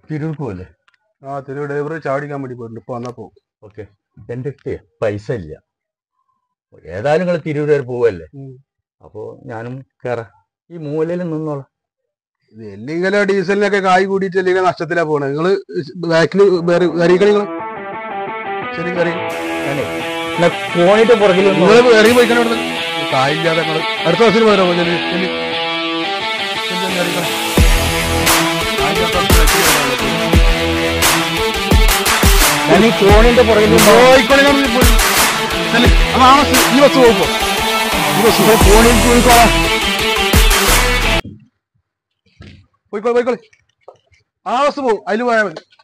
തിരൂർക്ക് പോലെ തിരൂർ ഡ്രൈവർ ചാടിക്കാൻ വേണ്ടി പോയിട്ടുണ്ട്. ഇപ്പൊ വന്നാ പോകും. ഓക്കെ. എൻ്റെ അടുത്ത് പൈസ ഇല്ല. ഏതായാലും നിങ്ങൾ തിരൂർ വരെ പോവല്ലേ, അപ്പോ ഞാനും കയറാം. ഈ മൂലയിൽ നിന്നോളാം. ഇല്ലെങ്കിലോ ഡീസലിനൊക്കെ കായ് കൂടിയിട്ട് അല്ലെങ്കിൽ നഷ്ടത്തിലാ പോണേ. നിങ്ങള് ബാക്കിൽ കറികൾ ശരി കറി പോയിട്ട് പുറകിൽ നിങ്ങൾ ഇറങ്ങി പോയിക്കാൻ കായില്ലാതെ നിങ്ങൾ അടുത്ത ബസ്സിന് പോരാ. ഞാൻ ഈ ഫോണിന്റെ പുറകിൽ ഈ ബസ് പോകുമ്പോ ഈ ബസ് ഫോണിൽ പോയിക്കോളാം. പോയിക്കോളെ ആ ബസ് പോകും, അതിൽ പോയാൽ മതി.